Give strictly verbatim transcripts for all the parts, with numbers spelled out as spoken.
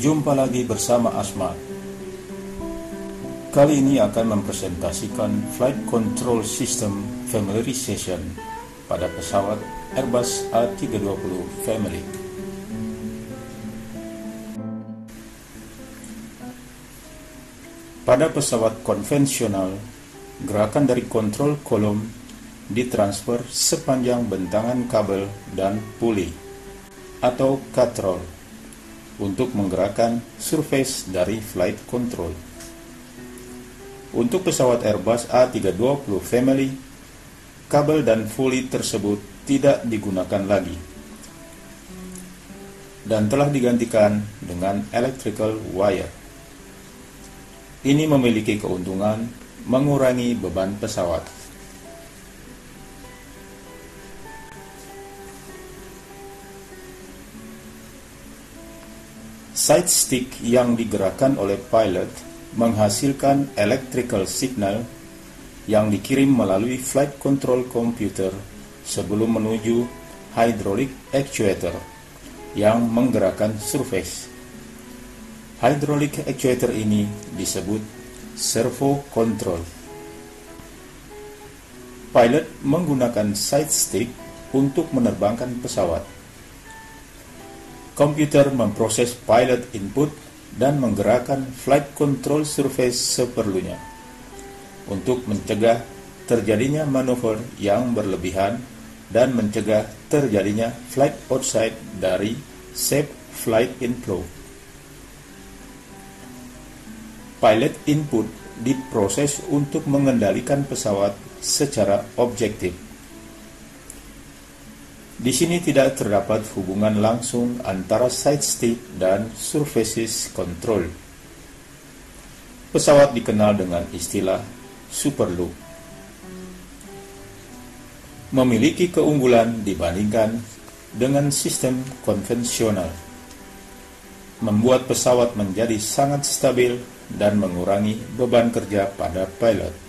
Jumpa lagi bersama Asma. Kali ini akan mempresentasikan Flight Control System Familiarization pada pesawat Airbus A tiga dua puluh Family. Pada pesawat konvensional, gerakan dari kontrol kolom ditransfer sepanjang bentangan kabel dan puli atau katrol untuk menggerakkan surface dari flight control. Untuk pesawat Airbus A tiga dua puluh Family, kabel dan puli tersebut tidak digunakan lagi dan telah digantikan dengan electrical wire. Ini memiliki keuntungan mengurangi beban pesawat. Side stick yang digerakkan oleh pilot menghasilkan electrical signal yang dikirim melalui flight control computer sebelum menuju hydraulic actuator yang menggerakkan surface. Hydraulic actuator ini disebut servo control. Pilot menggunakan side stick untuk menerbangkan pesawat. Komputer memproses pilot input dan menggerakkan flight control surface seperlunya untuk mencegah terjadinya manuver yang berlebihan dan mencegah terjadinya flight outside dari safe flight inflow. Pilot input diproses untuk mengendalikan pesawat secara objektif. Di sini tidak terdapat hubungan langsung antara side stick dan surfaces control. Pesawat dikenal dengan istilah superloop. Memiliki keunggulan dibandingkan dengan sistem konvensional. Membuat pesawat menjadi sangat stabil dan mengurangi beban kerja pada pilot.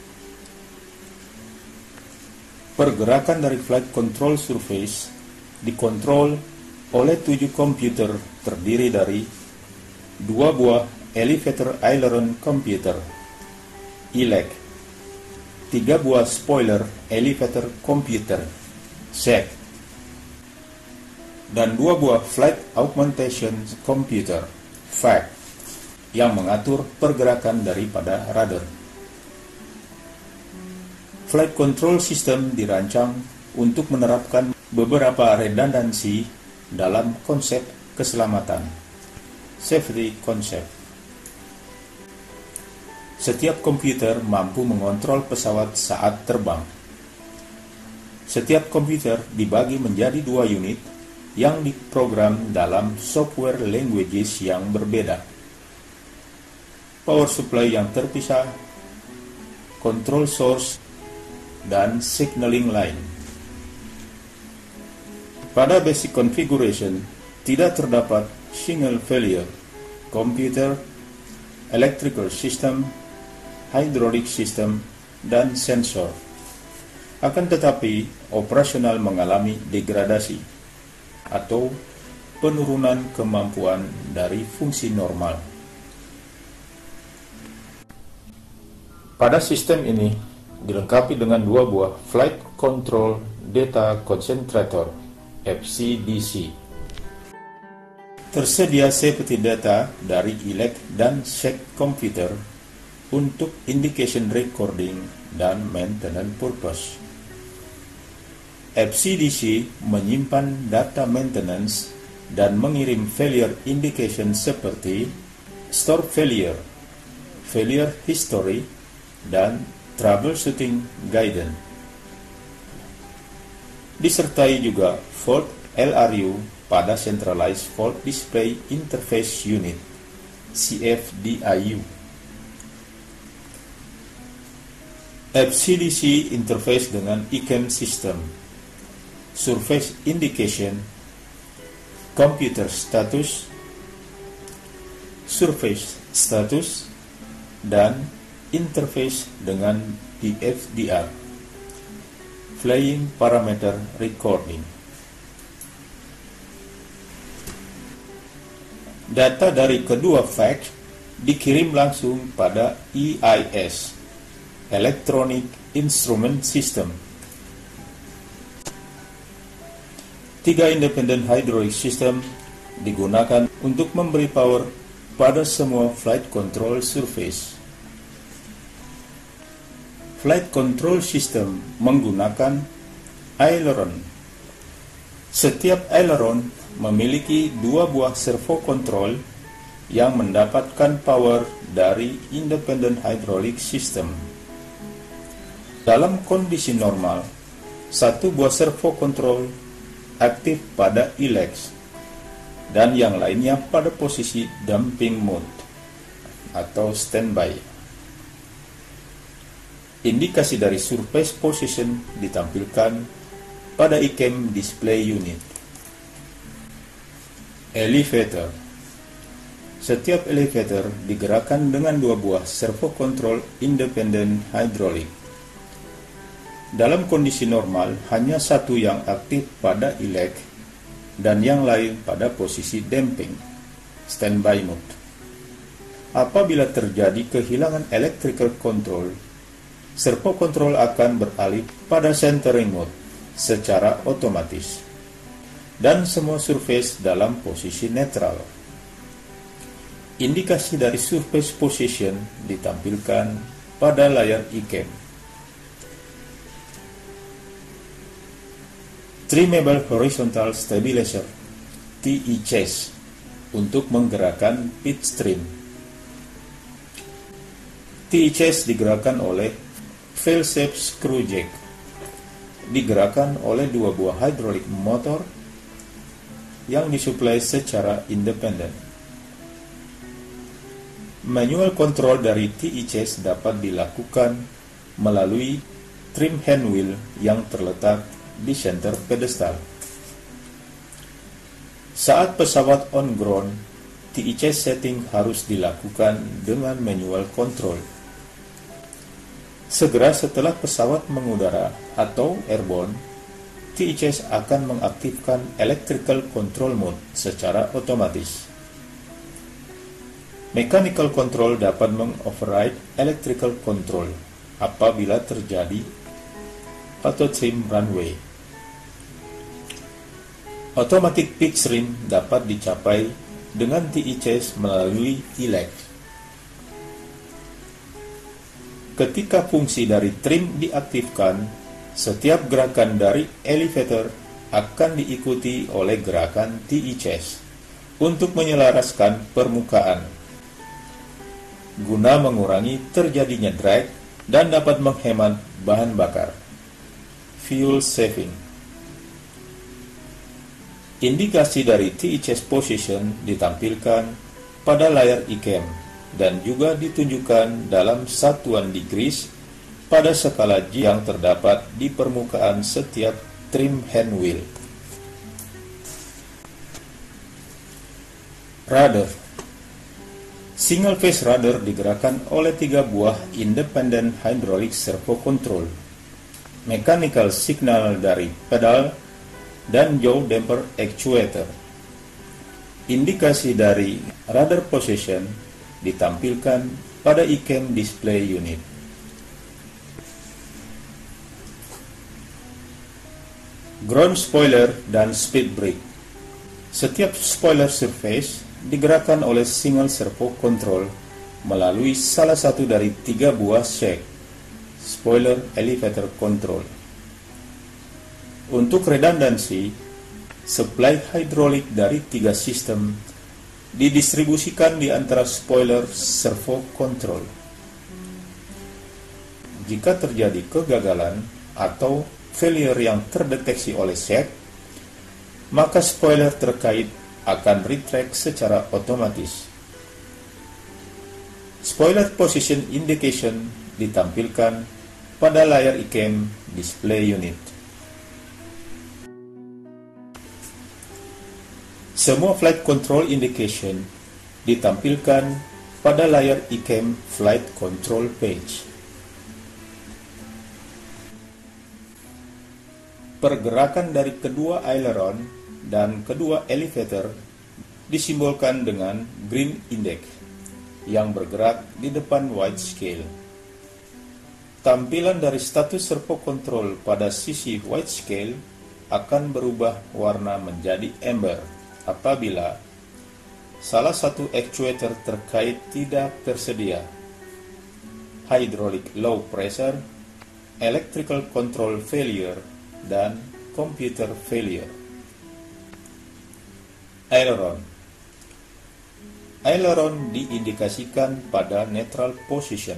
Pergerakan dari flight control surface dikontrol oleh tujuh komputer terdiri dari dua buah elevator aileron computer (E L A C), tiga buah spoiler elevator computer (S E C), dan dua buah flight augmentation computer (F A C) yang mengatur pergerakan daripada rudder. Flight control system dirancang untuk menerapkan beberapa redundansi dalam konsep keselamatan, safety concept. Setiap komputer mampu mengontrol pesawat saat terbang. Setiap komputer dibagi menjadi dua unit yang diprogram dalam software languages yang berbeda. Power supply yang terpisah, control source, dan signaling line. Pada basic configuration tidak terdapat single failure, computer, electrical system, hydraulic system, dan sensor. Akan tetapi, operasional mengalami degradasi atau penurunan kemampuan dari fungsi normal. Pada sistem ini dilengkapi dengan dua buah Flight Control Data Concentrator (F C D C). Tersedia safety data dari E L A C dan S E C komputer untuk indication recording dan maintenance purpose. F C D C menyimpan data maintenance dan mengirim failure indication seperti store failure, failure history, dan troubleshooting guidance. Disertai juga fault L R U pada Centralized Fault Display Interface Unit C F D I U. F C D C interface dengan I C A M system, surface indication, computer status, surface status, dan interface dengan D F D R, Flying Parameter Recording. Data dari kedua fax dikirim langsung pada E I S, Electronic Instrument System. Tiga independent hydraulic system digunakan untuk memberi power pada semua flight control surface. Flight control system menggunakan aileron. Setiap aileron memiliki dua buah servo control yang mendapatkan power dari independent hydraulic system. Dalam kondisi normal, satu buah servo control aktif pada E L E X dan yang lainnya pada posisi dumping mode atau standby. Indikasi dari surface position ditampilkan pada I C A M display unit. Elevator. Setiap elevator digerakkan dengan dua buah servo control independent hydraulic. Dalam kondisi normal, hanya satu yang aktif pada E L E X dan yang lain pada posisi damping, standby mode. Apabila terjadi kehilangan electrical control, servo control akan beralih pada centering mode secara otomatis, dan semua surface dalam posisi netral. Indikasi dari surface position ditampilkan pada layar I C A M. Trimmable Horizontal Stabilizer T I C S untuk menggerakkan pitch trim. T I C S digerakkan oleh fail-safe screw jack, digerakkan oleh dua buah hydraulic motor yang disuplai secara independen. Manual control dari T I C S dapat dilakukan melalui trim hand wheel yang terletak di center pedestal. Saat pesawat on ground, T I C S setting harus dilakukan dengan manual control. Segera setelah pesawat mengudara atau airborne, T I C S akan mengaktifkan electrical control mode secara otomatis. Mechanical control dapat mengoverride electrical control apabila terjadi auto trim runway. Automatic pitch trim dapat dicapai dengan T I C S melalui E L E X. Ketika fungsi dari trim diaktifkan, setiap gerakan dari elevator akan diikuti oleh gerakan T I C S untuk menyelaraskan permukaan, guna mengurangi terjadinya drag dan dapat menghemat bahan bakar. Fuel saving. Indikasi dari T I C S position ditampilkan pada layar I C A M dan juga ditunjukkan dalam satuan degrees pada skala G yang terdapat di permukaan setiap trim hand wheel. Rudder. Single phase rudder digerakkan oleh tiga buah independent hydraulic servo control, mechanical signal dari pedal, dan yaw damper actuator. Indikasi dari rudder position ditampilkan pada I C A M display unit. Ground spoiler dan speed brake. Setiap spoiler surface digerakkan oleh single servo control melalui salah satu dari tiga buah shaft spoiler elevator control. Untuk redundansi, supply hidrolik dari tiga sistem didistribusikan di antara spoiler servo control. Jika terjadi kegagalan atau failure yang terdeteksi oleh shaft, maka spoiler terkait akan retract secara otomatis. Spoiler position indication ditampilkan pada layar I C A M display unit. Semua flight control indication ditampilkan pada layar I C A M flight control page. Pergerakan dari kedua aileron dan kedua elevator disimbolkan dengan green index yang bergerak di depan white scale. Tampilan dari status servo control pada sisi white scale akan berubah warna menjadi amber apabila salah satu actuator terkait tidak tersedia, hydraulic low pressure, electrical control failure, dan computer failure. Aileron. Aileron diindikasikan pada neutral position.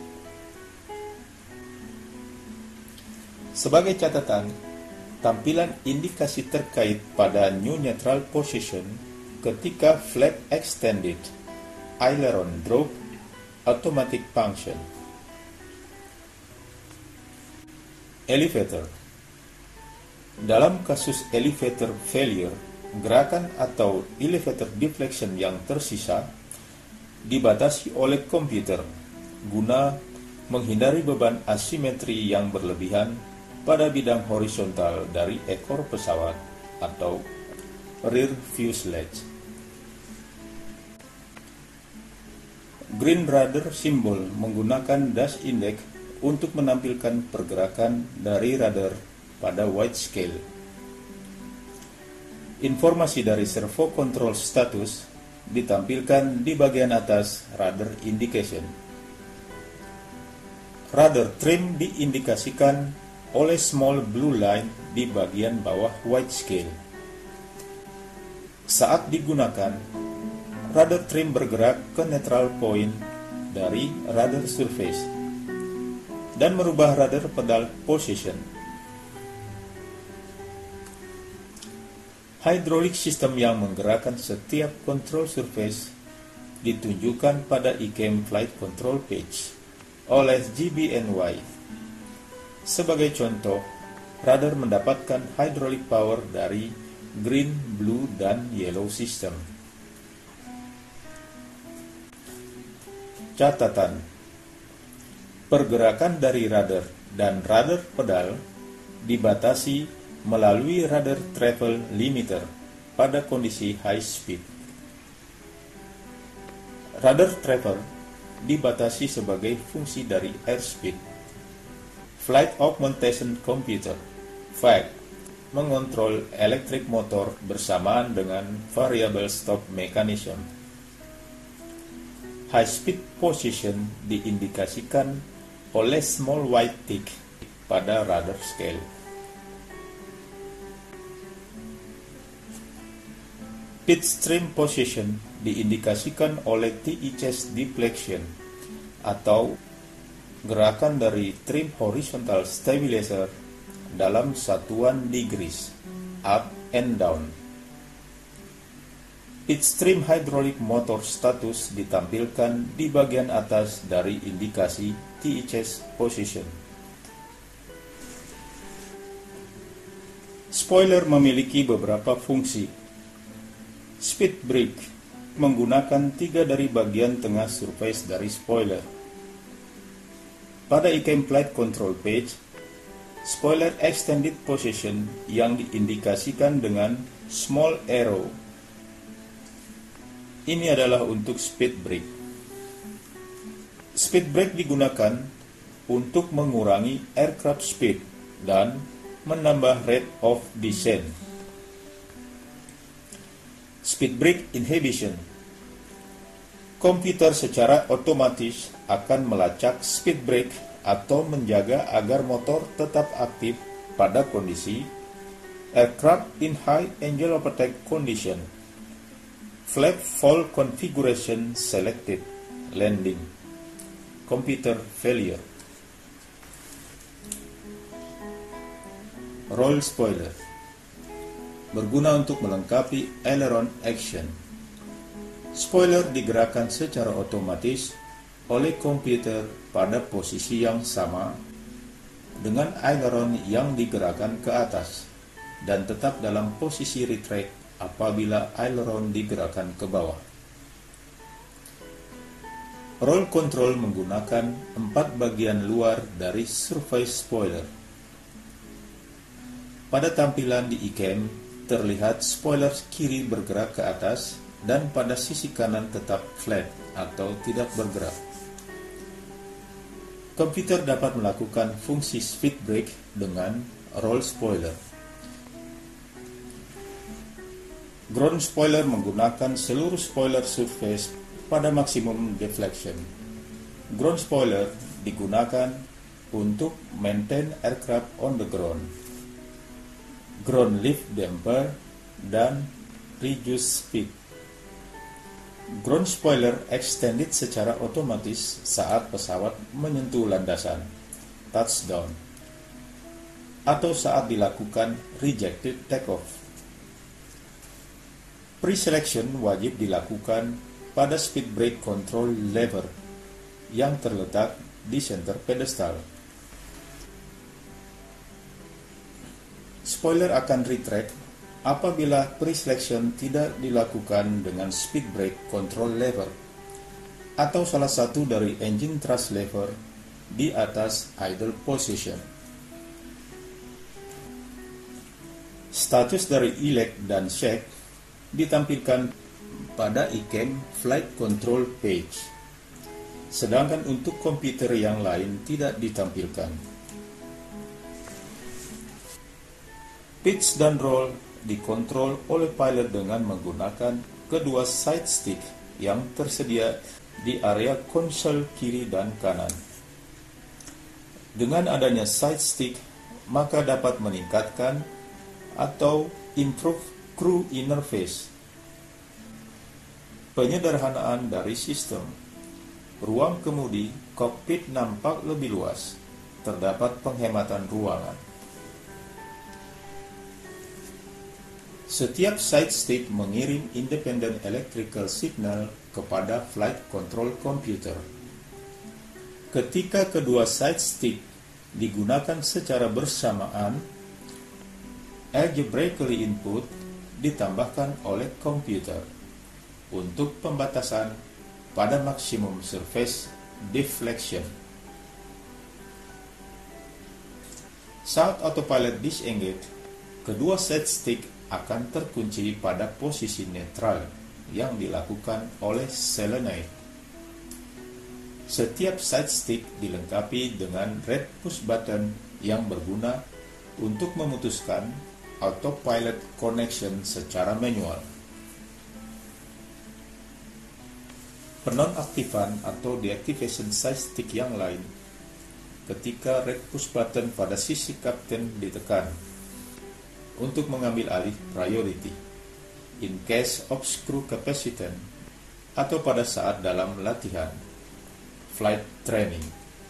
Sebagai catatan, tampilan indikasi terkait pada new neutral position ketika flap extended, aileron drop, automatic function. Elevator. Dalam kasus elevator failure, gerakan atau elevator deflection yang tersisa dibatasi oleh komputer guna menghindari beban asimetri yang berlebihan pada bidang horizontal dari ekor pesawat atau rear fuselage. Green rudder symbol menggunakan dash index untuk menampilkan pergerakan dari rudder pada white scale. Informasi dari servo control status ditampilkan di bagian atas rudder indication. Rudder trim diindikasikan oleh small blue line di bagian bawah white scale. Saat digunakan, rudder trim bergerak ke neutral point dari rudder surface dan merubah rudder pedal position. Hydraulic system yang menggerakkan setiap control surface ditunjukkan pada I C A M Flight Control Page oleh G B N Y. Sebagai contoh, rudder mendapatkan hydraulic power dari green, blue, dan yellow system. Catatan: pergerakan dari rudder dan rudder pedal dibatasi melalui rudder travel limiter pada kondisi high speed. Rudder travel dibatasi sebagai fungsi dari airspeed. Flight Augmentation Computer F A C mengontrol elektrik motor bersamaan dengan variable stop mechanism. High speed position diindikasikan oleh small white tick pada rudder scale. Pitch stream position diindikasikan oleh T I chest deflection atau gerakan dari trim horizontal stabilizer dalam satuan degrees, up and down. Pitch stream hydraulic motor status ditampilkan di bagian atas dari indikasi T I chest position. Spoiler memiliki beberapa fungsi. Speed brake menggunakan tiga dari bagian tengah surface dari spoiler. Pada I C A M Flight Control Page, spoiler extended position yang diindikasikan dengan small arrow. Ini adalah untuk speed brake. Speed brake digunakan untuk mengurangi aircraft speed dan menambah rate of descent. Speed brake inhibition. Komputer secara otomatis akan melacak speed brake atau menjaga agar motor tetap aktif pada kondisi aircraft in high angle of attack condition, flap fall configuration selected, landing, computer failure. Roll spoiler berguna untuk melengkapi aileron action. Spoiler digerakkan secara otomatis oleh komputer pada posisi yang sama dengan aileron yang digerakkan ke atas dan tetap dalam posisi retract apabila aileron digerakkan ke bawah. Roll control menggunakan empat bagian luar dari surface spoiler. Pada tampilan di I C A M terlihat spoiler kiri bergerak ke atas dan pada sisi kanan tetap flat atau tidak bergerak. Komputer dapat melakukan fungsi speed brake dengan roll spoiler. Ground spoiler menggunakan seluruh spoiler surface pada maksimum deflection. Ground spoiler digunakan untuk maintain aircraft on the ground, ground lift damper, dan reduce speed. Ground spoiler extended secara otomatis saat pesawat menyentuh landasan, touchdown, atau saat dilakukan rejected takeoff. Pre-selection wajib dilakukan pada speed brake control lever yang terletak di center pedestal. Spoiler akan retract apabila pre-selection tidak dilakukan dengan speed brake control lever atau salah satu dari engine thrust lever di atas idle position. Status dari E L E C dan S E C ditampilkan pada I C A M Flight Control Page, sedangkan untuk komputer yang lain tidak ditampilkan. Pitch dan roll dikontrol oleh pilot dengan menggunakan kedua side stick yang tersedia di area konsol kiri dan kanan. Dengan adanya side stick, maka dapat meningkatkan atau improve crew interface. Penyederhanaan dari sistem. Ruang kemudi kokpit nampak lebih luas. Terdapat penghematan ruangan. Setiap side stick mengirim independent electrical signal kepada flight control computer. Ketika kedua side stick digunakan secara bersamaan, algebraically input ditambahkan oleh komputer untuk pembatasan pada maksimum surface deflection. Saat autopilot disengage, kedua side stick akan terkunci pada posisi netral yang dilakukan oleh solenoid. Setiap side stick dilengkapi dengan red push button yang berguna untuk memutuskan autopilot connection secara manual. Penonaktifan atau deactivation side stick yang lain ketika red push button pada sisi kapten ditekan untuk mengambil alih priority in case of screw capacitant atau pada saat dalam latihan flight training.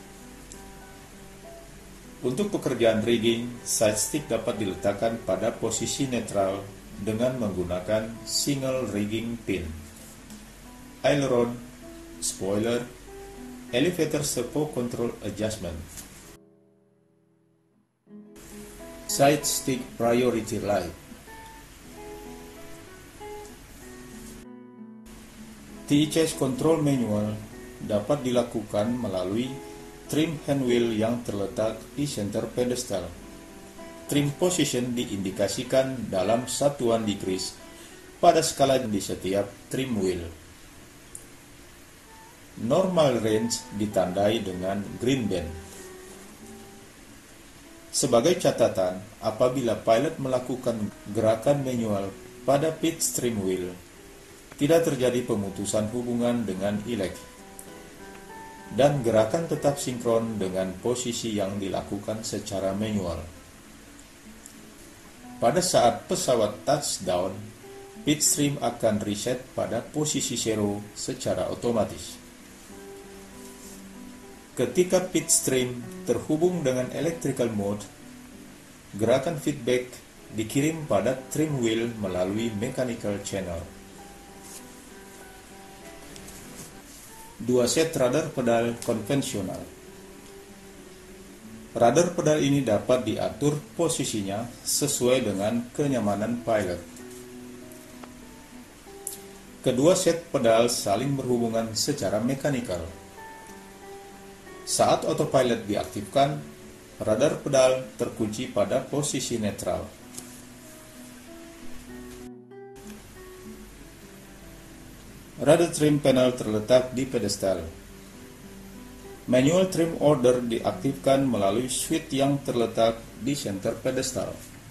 Untuk pekerjaan rigging, side stick dapat diletakkan pada posisi netral dengan menggunakan single rigging pin, aileron, spoiler, elevator servo control adjustment. Side stick priority light. T I C A S control manual dapat dilakukan melalui trim handwheel yang terletak di center pedestal. Trim position diindikasikan dalam satuan degrees pada skala di setiap trim wheel. Normal range ditandai dengan green band. Sebagai catatan, apabila pilot melakukan gerakan manual pada pitch trim wheel, tidak terjadi pemutusan hubungan dengan E L E C, dan gerakan tetap sinkron dengan posisi yang dilakukan secara manual. Pada saat pesawat touchdown, pitch trim akan reset pada posisi zero secara otomatis. Ketika pitch trim terhubung dengan electrical mode, gerakan feedback dikirim pada trim wheel melalui mechanical channel. Dua set radar pedal konvensional. Radar pedal ini dapat diatur posisinya sesuai dengan kenyamanan pilot. Kedua set pedal saling berhubungan secara mekanikal. Saat autopilot diaktifkan, radar pedal terkunci pada posisi netral. Rudder trim panel terletak di pedestal. Manual trim order diaktifkan melalui switch yang terletak di center pedestal.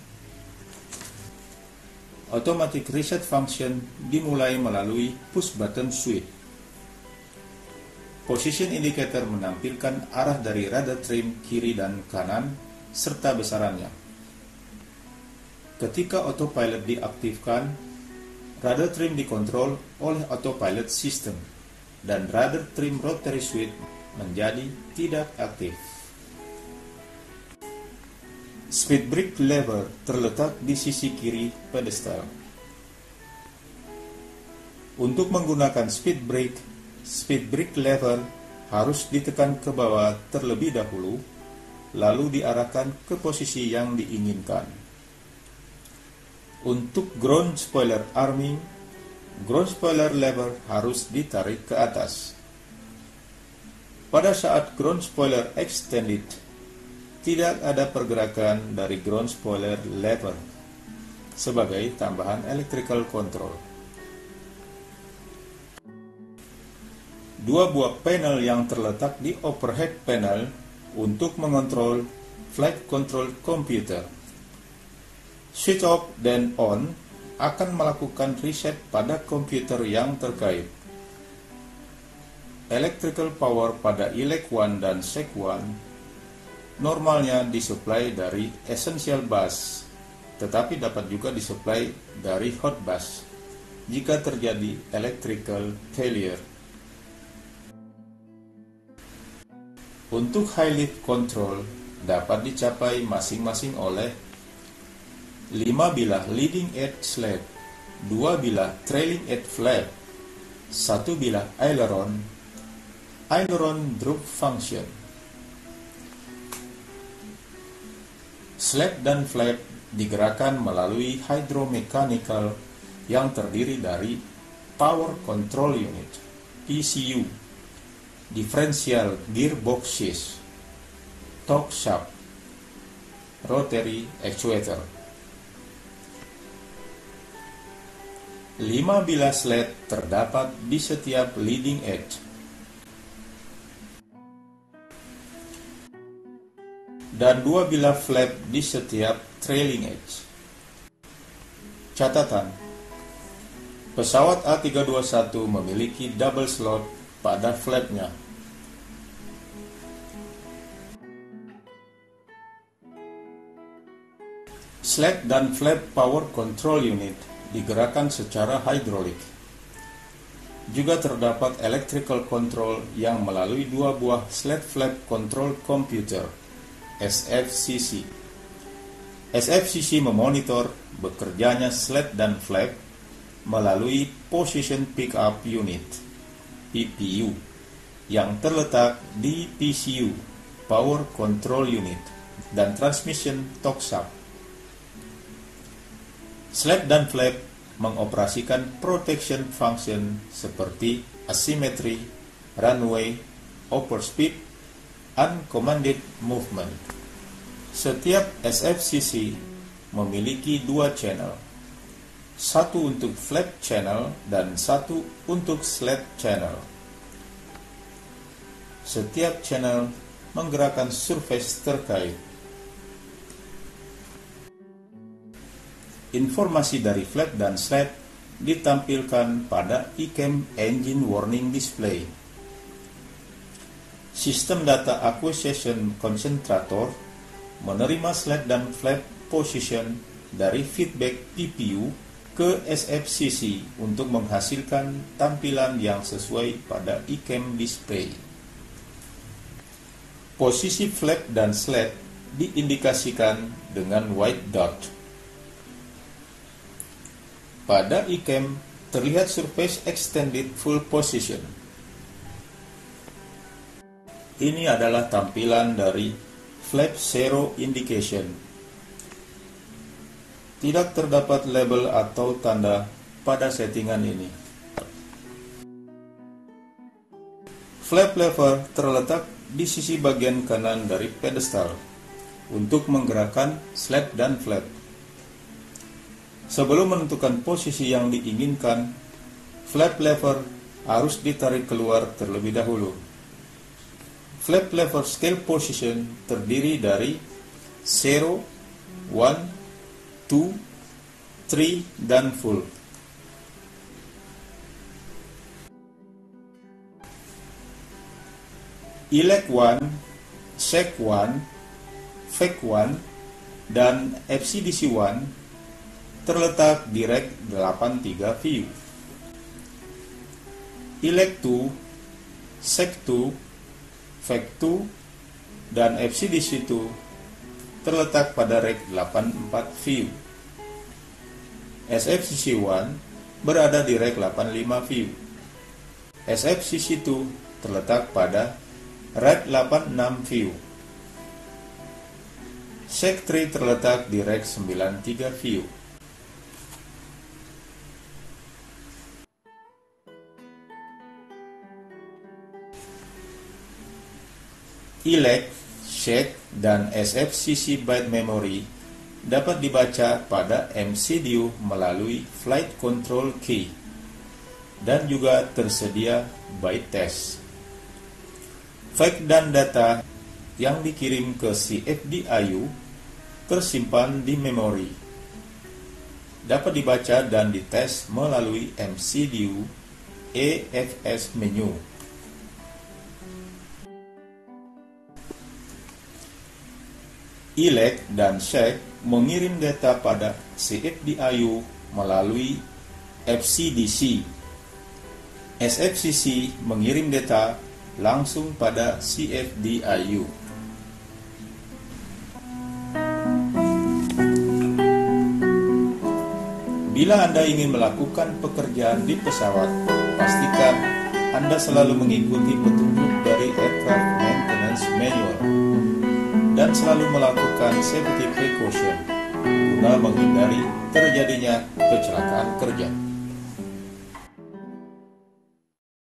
Automatic reset function dimulai melalui push button switch. Position indicator menampilkan arah dari rudder trim kiri dan kanan serta besarannya. Ketika autopilot diaktifkan, rudder trim dikontrol oleh autopilot system dan rudder trim rotary switch menjadi tidak aktif. Speed brake lever terletak di sisi kiri pedestal. Untuk menggunakan speed brake, speed brake lever harus ditekan ke bawah terlebih dahulu, lalu diarahkan ke posisi yang diinginkan. Untuk ground spoiler arming, ground spoiler lever harus ditarik ke atas. Pada saat ground spoiler extended, tidak ada pergerakan dari ground spoiler lever sebagai tambahan electrical control. Dua buah panel yang terletak di overhead panel untuk mengontrol flight control computer. Switch off dan on akan melakukan reset pada komputer yang terkait. Electrical power pada E L E C satu dan S E C satu normalnya disuplai dari essential bus, tetapi dapat juga disuplai dari hot bus jika terjadi electrical failure. Untuk high lift control dapat dicapai masing-masing oleh lima bilah leading edge sled, dua bilah trailing edge flap, satu bilah aileron, aileron drop function. Sled dan flap digerakkan melalui hydromechanical yang terdiri dari power control unit, P C U, differential gearboxes, torque shaft, rotary actuator. Lima bilah sled terdapat di setiap leading edge. Dan dua bilah flap di setiap trailing edge. Catatan: pesawat A tiga dua satu memiliki double slot pada flapnya. Sled dan flap power control unit digerakkan secara hidrolik. Juga terdapat electrical control yang melalui dua buah sled flap control computer, S F C C. S F C C memonitor bekerjanya sled dan flap melalui Position Pickup Unit, P P U, yang terletak di P C U, Power Control Unit, dan Transmission Torque Shaft. Sled dan flap mengoperasikan protection function seperti asymmetry, runway, overspeed, uncommanded movement. Setiap S F C C memiliki dua channel, satu untuk flap channel dan satu untuk sled channel. Setiap channel menggerakkan surface terkait. Informasi dari flap dan sled ditampilkan pada E C A M Engine Warning Display. Sistem Data Acquisition Concentrator menerima sled dan flap position dari feedback P P U ke S F C C untuk menghasilkan tampilan yang sesuai pada E C A M display. Posisi flap dan sled diindikasikan dengan white dot. Pada E C A M terlihat surface extended full position. Ini adalah tampilan dari flap zero indication. Tidak terdapat label atau tanda pada settingan ini. Flap lever terletak di sisi bagian kanan dari pedestal untuk menggerakkan sled dan flap. Sebelum menentukan posisi yang diinginkan, flap lever harus ditarik keluar terlebih dahulu. Flap lever scale position terdiri dari zero, one, two, three, dan full. Elect one, Sec one, Fake one, dan F C D C one terletak di rek delapan tiga view. Elect two, Sec two, Fake two, dan F C D C two terletak pada rek delapan empat view. S F C C one berada di rek delapan lima view. S F C C two terletak pada rek delapan enam view. Sec three terletak di rek sembilan tiga view. Elect, Sec, dan S F C C byte memory dapat dibaca pada M C D U melalui Flight Control Key, dan juga tersedia byte test. Fake dan data yang dikirim ke C F D I U tersimpan di memori, dapat dibaca dan dites melalui M C D U E F S menu. Elect dan Sec mengirim data pada C F D I U melalui F C D C. S F C C mengirim data langsung pada C F D I U. Bila Anda ingin melakukan pekerjaan di pesawat, pastikan Anda selalu mengikuti petunjuk dari Aircraft Maintenance Manual dan selalu melakukan safety precaution guna menghindari terjadinya kecelakaan kerja.